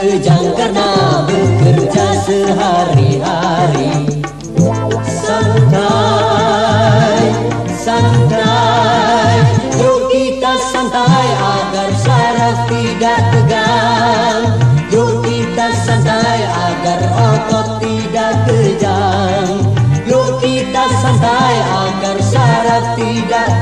kejang karena bekerja sehari-hari. Santai, santai, yuk kita santai agar saraf tidak tegang. Yuk kita santai agar otot tidak kejang. Yuk kita santai agar saraf tidak